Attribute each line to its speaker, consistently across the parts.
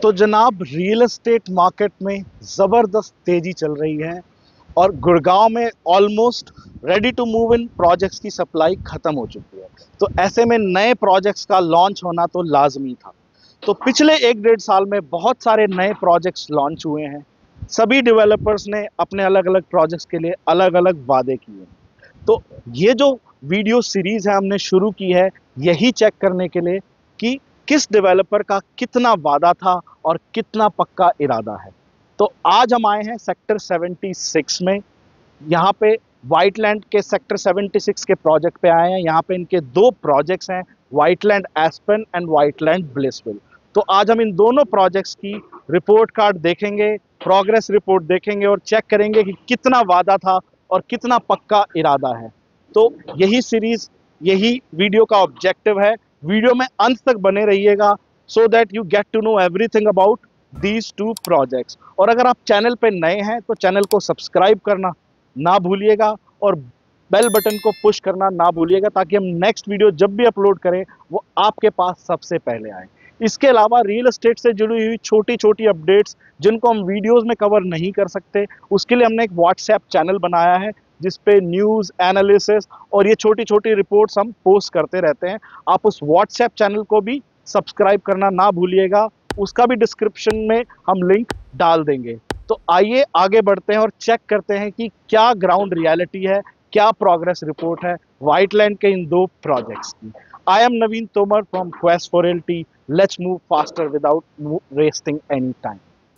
Speaker 1: तो जनाब real estate market में ज़बरदस्त तेज़ी चल रही है और गुड़गांव में almost ready to move in projects की सप्लाई ख़त्म हो चुकी है। तो ऐसे में नए प्रोजेक्ट्स का लॉन्च होना तो लाजमी था। तो पिछले 1-1.5 साल में बहुत सारे नए प्रोजेक्ट्स लॉन्च हुए हैं। सभी डेवलपर्स ने अपने अलग अलग प्रोजेक्ट्स के लिए अलग अलग वादे किए। तो ये जो वीडियो सीरीज़ है हमने शुरू की है यही चेक करने के लिए कि किस डेवलपर का कितना वादा था और कितना पक्का इरादा है। तो आज हम आए हैं सेक्टर 76 में। यहाँ पे वाइटलैंड के सेक्टर 76 के प्रोजेक्ट पे आए हैं। यहाँ पे इनके 2 प्रोजेक्ट्स हैं, वाइटलैंड एस्पेन एंड वाइटलैंड ब्लिसविल। तो आज हम इन दोनों प्रोजेक्ट्स की रिपोर्ट कार्ड देखेंगे, प्रोग्रेस रिपोर्ट देखेंगे और चेक करेंगे कि कितना वादा था और कितना पक्का इरादा है। तो यही सीरीज, यही वीडियो का ऑब्जेक्टिव है। वीडियो में अंत तक बने रहिएगा so that you get to know everything about these 2 projects. और अगर आप चैनल पे नए हैं तो चैनल को सब्सक्राइब करना ना भूलिएगा और बेल बटन को पुश करना ना भूलिएगा ताकि हम नेक्स्ट वीडियो जब भी अपलोड करें वो आपके पास सबसे पहले आए। इसके अलावा रियल एस्टेट से जुड़ी हुई छोटी छोटी अपडेट्स जिनको हम वीडियोस में कवर नहीं कर सकते, उसके लिए हमने एक व्हाट्सएप चैनल बनाया है जिस पे न्यूज़, एनालिसिस और ये छोटी छोटी रिपोर्ट्स हम पोस्ट करते रहते हैं। आप उस व्हाट्सएप चैनल को भी सब्सक्राइब करना ना भूलिएगा, उसका भी डिस्क्रिप्शन में हम लिंक डाल देंगे। तो आइए आगे बढ़ते हैं और चेक करते हैं कि क्या ग्राउंड रियलिटी है, क्या प्रोग्रेस रिपोर्ट है वाइटलैंड के इन 2 प्रोजेक्ट्स की। I am Naveen Tomar from Quest for Realty. Let's move faster without wasting any time.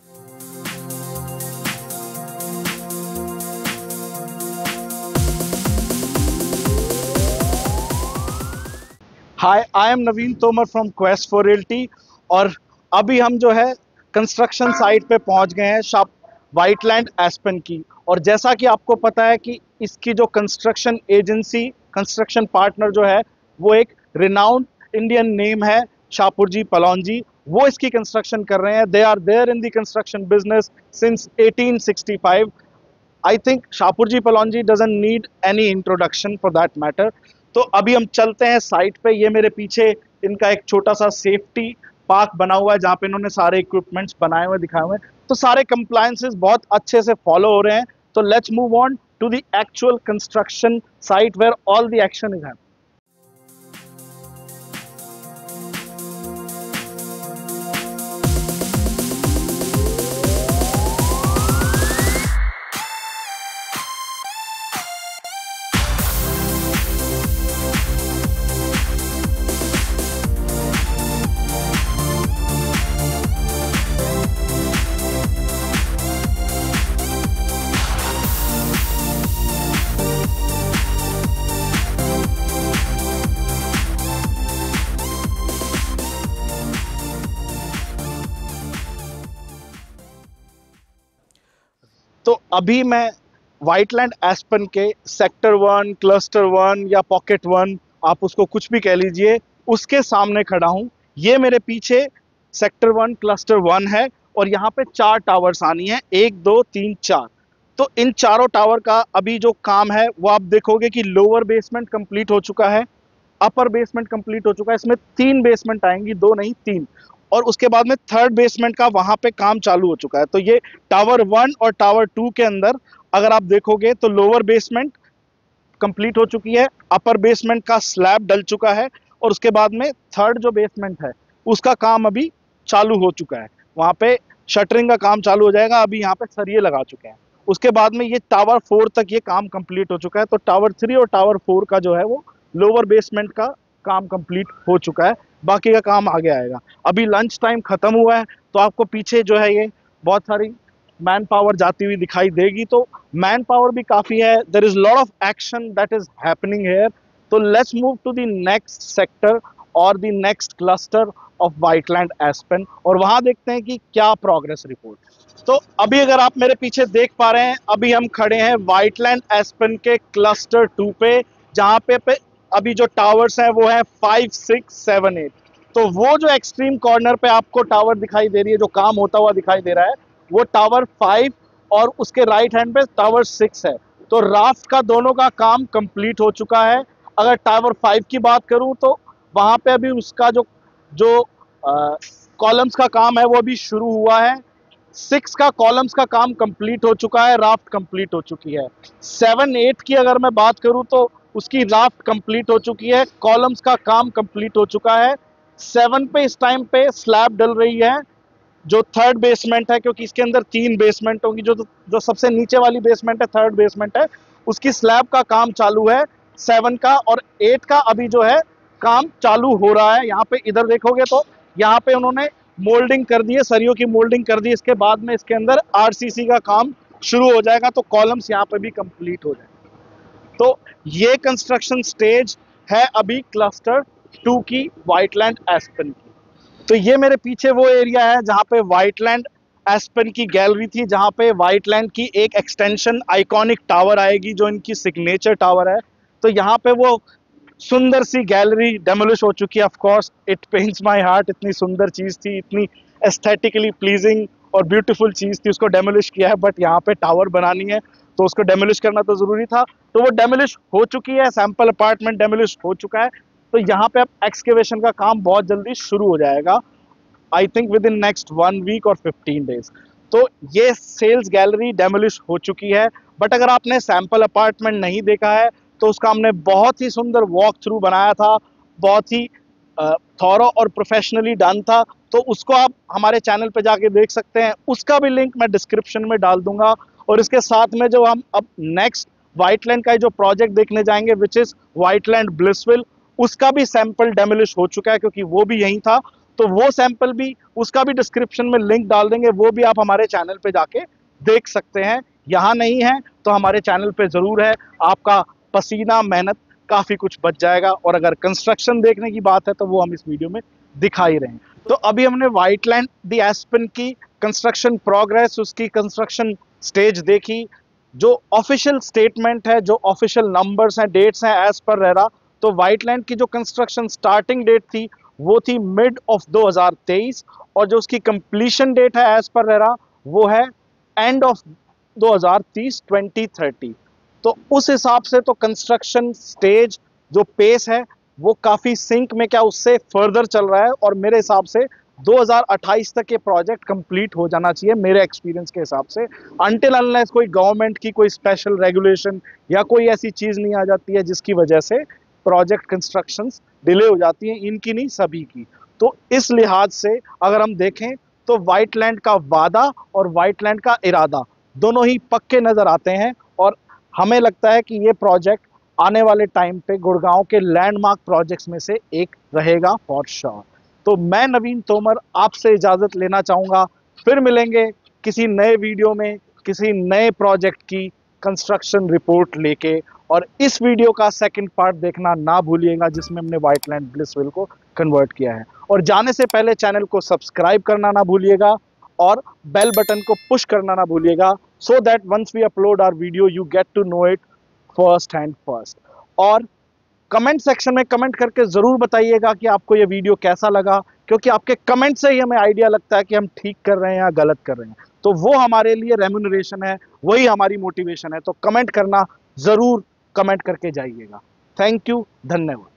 Speaker 1: Hi, I am Naveen Tomar from Quest for Realty और अभी हम जो है कंस्ट्रक्शन साइट पे पहुंच गए हैं वाइटलैंड एस्पेन की। और जैसा कि आपको पता है कि इसकी जो कंस्ट्रक्शन एजेंसी, कंस्ट्रक्शन पार्टनर जो है वो एक रिनाउंड इंडियन नेम है, शाहपुर जी पलौन जी। वो इसकी कंस्ट्रक्शन कर रहे हैं। They are there in the construction business since 1865। I think Shapoor ji Pallon ji doesn't need any introduction for that matter. तो अभी हम चलते हैं साइट पे। ये मेरे पीछे इनका एक छोटा सा सेफ्टी पार्क बना हुआ है जहाँ पे इन्होंने सारे इक्विपमेंट्स बनाए हुए दिखाए हुए हैं। तो सारे कंप्लायंसेस बहुत अच्छे से फॉलो हो रहे हैं। तो let's move on to the actual construction site where all the action is happening. तो अभी मैं वाइटलैंड एस्पेन के सेक्टर 1, क्लस्टर 1 या पॉकेट 1, आप उसको कुछ भी कह लीजिए, उसके सामने खड़ा हूँ। ये मेरे पीछे सेक्टर 1 क्लस्टर 1 है और यहाँ पे 4 टावर्स आनी है, 1, 2, 3, 4। तो इन चारों टावर का अभी जो काम है वो आप देखोगे कि लोअर बेसमेंट कंप्लीट हो चुका है, अपर बेसमेंट कंप्लीट हो चुका है। इसमें 3 बेसमेंट आएंगी, 2 नहीं 3। और उसके बाद में 3rd बेसमेंट का वहां पे काम चालू हो चुका है। तो ये टावर 1 और टावर 2 के अंदर अगर आप देखोगे तो लोअर बेसमेंट कंप्लीट हो चुकी है, अपर बेसमेंट का स्लैब डल चुका है और उसके बाद में 3rd जो बेसमेंट है उसका काम अभी चालू हो चुका है। वहां पे शटरिंग का काम चालू हो जाएगा। अभी यहाँ पे सरिये लगा चुके हैं। उसके बाद में ये टावर 4 तक ये काम कंप्लीट हो चुका है। तो टावर 3 और टावर 4 का जो है वो लोअर बेसमेंट का काम कंप्लीट हो चुका है, बाकी का काम आगे आएगा। अभी लंच टाइम खत्म हुआ है तो आपको पीछे जो है ये बहुत सारी मैन पावर जाती हुई दिखाई देगी। तो मैन पावर भी काफ़ी है। There is lot of action that is happening here. तो let's move to the next sector और the next cluster of Whiteland Aspen और वहाँ देखते हैं कि क्या प्रोग्रेस रिपोर्ट। तो अभी अगर आप मेरे पीछे देख पा रहे हैं, अभी हम खड़े हैं वाइटलैंड एस्पेन के क्लस्टर 2 पे, जहाँ पे अभी जो टावर्स हैं वो है 5, 6, 7, 8। तो वो जो एक्सट्रीम कॉर्नर पे आपको टावर दिखाई दे रही है, जो काम होता हुआ दिखाई दे रहा है, वो टावर 5 और उसके राइट हैंड पे टावर 6 है। तो राफ्ट का दोनों का काम कंप्लीट हो चुका है। अगर टावर 5 की बात करूं तो वहां पे अभी उसका जो कॉलम्स का काम है वो अभी शुरू हुआ है। 6 का कॉलम्स का काम कंप्लीट हो चुका है, राफ्ट कंप्लीट हो चुकी है। 7 8 की अगर मैं बात करूं तो उसकी राफ्ट कंप्लीट हो चुकी है, कॉलम्स का काम कंप्लीट हो चुका है। 7 पे इस टाइम पे स्लैब डल रही है, जो थर्ड बेसमेंट है, क्योंकि इसके अंदर 3 बेसमेंट होंगी। जो सबसे नीचे वाली बेसमेंट है, थर्ड बेसमेंट है, उसकी स्लैब का काम चालू है 7 का। और 8 का अभी जो है काम चालू हो रहा है। यहाँ पे इधर देखोगे तो यहाँ पे उन्होंने मोल्डिंग कर दी है, सरियों की मोल्डिंग कर दी है। इसके बाद में इसके अंदर आरसीसी का काम शुरू हो जाएगा, तो कॉलम्स यहाँ पे भी कंप्लीट हो जाएंगे। तो ये कंस्ट्रक्शन स्टेज है अभी क्लस्टर 2 की व्हाइटलैंड एस्पेन की। तो ये मेरे पीछे वो एरिया है जहाँ पे व्हाइटलैंड एस्पेन की गैलरी थी, जहाँ पे व्हाइटलैंड की एक एक्सटेंशन आइकॉनिक टावर आएगी, जो इनकी सिग्नेचर टावर है। तो यहाँ पे वो सुंदर सी गैलरी डेमोलिश हो चुकी है। Of course it pains my heart, इतनी सुंदर चीज थी, इतनी एस्थेटिकली प्लीजिंग और ब्यूटीफुल चीज थी, उसको डेमोलिश किया है। बट यहाँ पे टावर बनानी है तो उसको डेमोलिश करना तो जरूरी था, तो वो डेमोलिश हो चुकी है। सैंपल अपार्टमेंट डेमोलिश हो चुका है। तो यहाँ पे अब एक्सकेवेशन का काम बहुत जल्दी शुरू हो जाएगा, I think within next 1 week और 15 डेज। तो ये सेल्स गैलरी डेमोलिश हो चुकी है। बट अगर आपने सैंपल अपार्टमेंट नहीं देखा है तो उसका हमने बहुत ही सुंदर वॉक थ्रू बनाया था, बहुत ही थॉरो और प्रोफेशनली डन था। तो उसको आप हमारे चैनल पे जाके देख सकते हैं, उसका भी लिंक मैं डिस्क्रिप्शन में डाल दूंगा। और इसके साथ में जो हम अब नेक्स्ट व्हाइटलैंड का जो प्रोजेक्ट देखने जाएंगे, विच इज व्हाइटलैंड ब्लिसविल, उसका भी सैंपल डेमोलिश हो चुका है, क्योंकि वो भी यहीं था। तो वो सैंपल भी, उसका भी डिस्क्रिप्शन में लिंक डाल देंगे, वो भी आप हमारे चैनल पे जाके देख सकते हैं। यहाँ नहीं है तो हमारे चैनल पे जरूर है, आपका पसीना मेहनत काफी कुछ बच जाएगा। और अगर कंस्ट्रक्शन देखने की बात है तो वो हम इस वीडियो में दिखा ही रहे हैं। तो अभी हमने व्हाइटलैंड दी एस्पेन की कंस्ट्रक्शन प्रोग्रेस, उसकी कंस्ट्रक्शन स्टेज देखी। जो ऑफिशियल स्टेटमेंट है, जो ऑफिशियल नंबर्स हैं, डेट्स हैं, एज पर रेरा, तो व्हाइटलैंड की जो कंस्ट्रक्शन स्टार्टिंग डेट थी वो थी मिड ऑफ 2023, और जो उसकी कंप्लीशन डेट है एज पर रेरा वो है एंड ऑफ 2030 2030। तो उस हिसाब से तो कंस्ट्रक्शन स्टेज जो पेस है वो काफी सिंक में, क्या उससे फर्दर चल रहा है। और मेरे हिसाब से 2028 तक ये प्रोजेक्ट कंप्लीट हो जाना चाहिए मेरे एक्सपीरियंस के हिसाब से, अनटिल अनलेस कोई गवर्नमेंट की कोई स्पेशल रेगुलेशन या कोई ऐसी चीज नहीं आ जाती है जिसकी वजह से प्रोजेक्ट कंस्ट्रक्शंस डिले हो जाती हैं, इनकी नहीं सभी की। तो इस लिहाज से अगर हम देखें तो व्हाइटलैंड का वादा और व्हाइटलैंड का इरादा दोनों ही पक्के नजर आते हैं। और हमें लगता है कि ये प्रोजेक्ट आने वाले टाइम पे गुड़गांव के लैंडमार्क प्रोजेक्ट्स में से एक रहेगा फॉर श्योर। तो मैं नवीन तोमर आपसे इजाजत लेना चाहूंगा, फिर मिलेंगे किसी नए वीडियो में किसी नए प्रोजेक्ट की कंस्ट्रक्शन रिपोर्ट लेके। और इस वीडियो का सेकंड पार्ट देखना ना भूलिएगा, जिसमें हमने व्हाइटलैंड ब्लिसविल को कन्वर्ट किया है। और जाने से पहले चैनल को सब्सक्राइब करना ना भूलिएगा और बेल बटन को पुश करना ना भूलिएगा, so that once we upload our video you get to know it first hand first. और कमेंट सेक्शन में कमेंट करके जरूर बताइएगा कि आपको ये वीडियो कैसा लगा, क्योंकि आपके कमेंट से ही हमें आइडिया लगता है कि हम ठीक कर रहे हैं या गलत कर रहे हैं। तो वो हमारे लिए रेम्यूनरेशन है, वही हमारी मोटिवेशन है। तो कमेंट करना जरूर, कमेंट करके जाइएगा। थैंक यू, धन्यवाद।